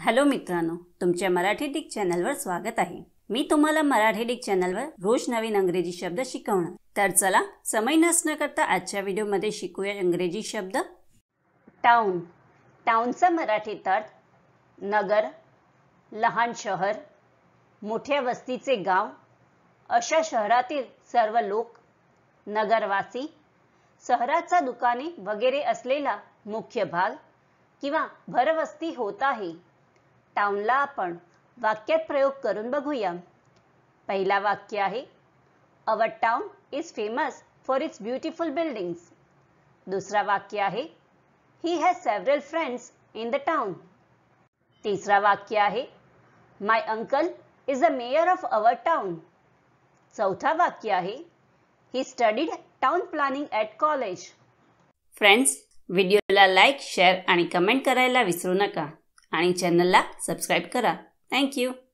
Hello मित्रांनो, तुमच्या Marathi Dick चॅनलवर स्वागत आहे। मी तुम्हाला मराठी डिक चॅनलवर रोज नवीन इंग्रजी शब्द शिकवणार। तर चला समय नष्ट न करता आजच्या व्हिडिओमध्ये शिकूया इंग्रजी शब्द। टाउन। टाउनचा मराठीत अर्थ नगर, लहान शहर, मोठ्या वस्तीचे गाव, अशा शहरातील सर्व लोक, नगरवासी, शहराचा दुकाने वगैरे असलेला मुख्य भाग किंवा भरवस्ती होत आहे। टाउनला आपण वाक्यात प्रयोग करून बघूया। पहिला वाक्य आहे, our town is famous for its beautiful buildings. दुसरा वाक्य आहे, he has several friends in the town. तिसरा वाक्य आहे, my uncle is the mayor of our town. चौथा वाक्य आहे, he studied town planning at college. Friends, व्हिडिओला लाईक, शेअर आणि कमेंट करायला विसरू नका आणि चॅनलला सबस्क्राईब करा। Thank you.